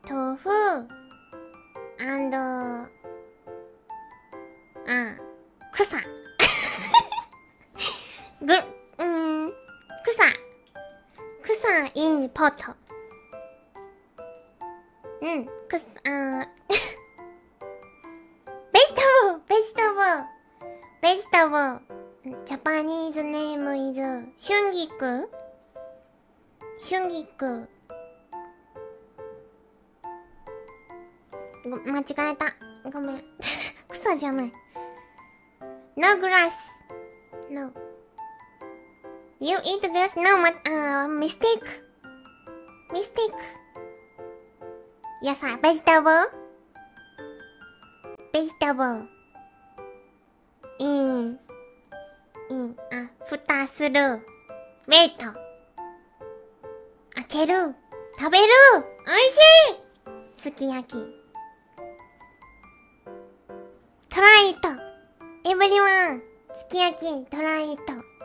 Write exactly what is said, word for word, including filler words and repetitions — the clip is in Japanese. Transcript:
豆腐 and あ草ぐうん草草 in pot うん草あベジタブルベジタブルベジタブルジャパニーズネームイズ春菊春菊ご間違えたごめん草じゃない No grass No You eat grass? No, ma uh, mistake Mistake Yes, vegetable Vegetable In In あ、蓋する Wait 開ける食べるおいしいすき焼き Try it Everyone すき焼き Try it